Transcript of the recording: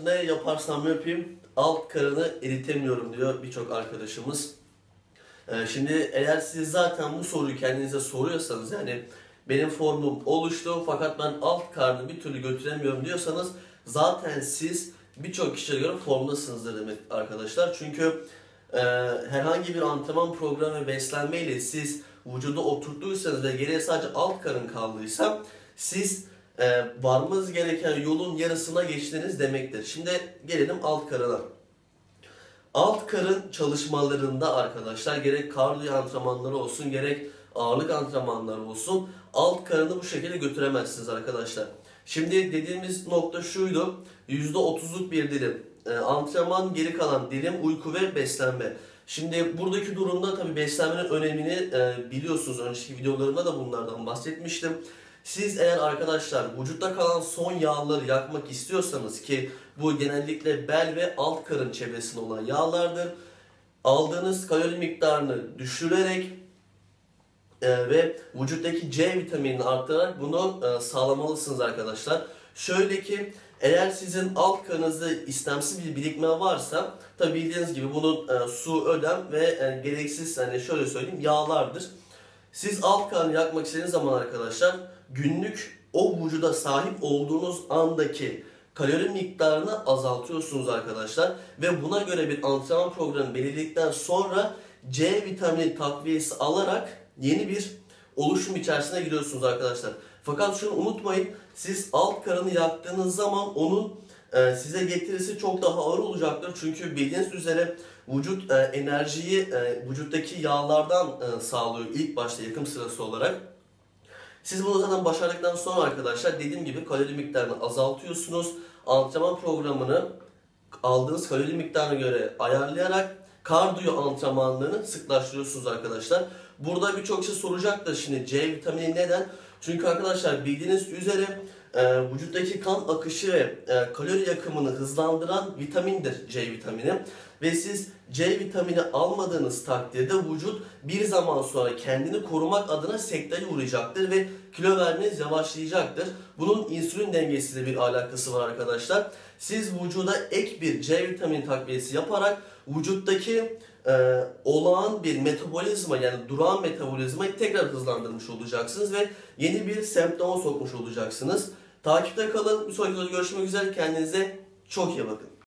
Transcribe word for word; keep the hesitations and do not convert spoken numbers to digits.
ne yaparsam yapayım alt karını eritemiyorum diyor birçok arkadaşımız. Ee, şimdi eğer siz zaten bu soruyu kendinize soruyorsanız, yani benim formum oluştu fakat ben alt karnı bir türlü götüremiyorum diyorsanız zaten siz birçok kişiye göre formdasınızdır demek arkadaşlar. Çünkü e, herhangi bir antrenman programı ve beslenme ile siz vücuda oturttuysanız ve geriye sadece alt karın kaldıysa siz e, varmanız gereken yolun yarısına geçtiniz demektir. Şimdi gelelim alt karına. Alt karın çalışmalarında arkadaşlar gerek kardiyo antrenmanları olsun gerek ağırlık antrenmanları olsun alt karını bu şekilde götüremezsiniz arkadaşlar. Şimdi dediğimiz nokta şuydu, yüzde otuzluk bir dilim e, antrenman, geri kalan dilim uyku ve beslenme. Şimdi buradaki durumda tabi beslenmenin önemini e, biliyorsunuz, önceki videolarımda da bunlardan bahsetmiştim. Siz eğer arkadaşlar vücutta kalan son yağları yakmak istiyorsanız, ki bu genellikle bel ve alt karın çevresinde olan yağlardır, aldığınız kalori miktarını düşürerek e, ve vücuttaki C vitaminini arttırarak bunu e, sağlamalısınız arkadaşlar. Şöyle ki eğer sizin alt karınızda istemsiz bir birikme varsa, tabi bildiğiniz gibi bunun e, su, ödem ve e, gereksiz, hani şöyle söyleyeyim, yağlardır. Siz alt karnı yakmak istediğiniz zaman arkadaşlar günlük o vücuda sahip olduğunuz andaki kalori miktarını azaltıyorsunuz arkadaşlar. Ve buna göre bir antrenman programı belirledikten sonra C vitamini takviyesi alarak yeni bir oluşum içerisine giriyorsunuz arkadaşlar. Fakat şunu unutmayın, siz alt karını yaktığınız zaman onun e, size getirisi çok daha ağır olacaktır. Çünkü bildiğiniz üzere vücut e, enerjiyi e, vücuttaki yağlardan e, sağlıyor ilk başta yakım sırası olarak. Siz bunu zaten başardıktan sonra arkadaşlar dediğim gibi kalori miktarını azaltıyorsunuz. Antrenman programını aldığınız kalori miktarına göre ayarlayarak kardiyo antrenmanlarını sıklaştırıyorsunuz arkadaşlar. Burada birçok şey soracaktır şimdi, C vitamini neden? Çünkü arkadaşlar bildiğiniz üzere e, vücuttaki kan akışı ve e, kalori yakımını hızlandıran vitamindir C vitamini. Ve siz C vitamini almadığınız takdirde vücut bir zaman sonra kendini korumak adına sekteye uğrayacaktır ve kilo vermeniz yavaşlayacaktır. Bunun insülin dengesiyle bir alakası var arkadaşlar. Siz vücuda ek bir C vitamini takviyesi yaparak vücuttaki e, olağan bir metabolizma, yani durağan metabolizmayı tekrar hızlandırmış olacaksınız ve yeni bir semptoma sokmuş olacaksınız. Takipte kalın. Bir sonraki videoda görüşmek üzere. Kendinize çok iyi bakın.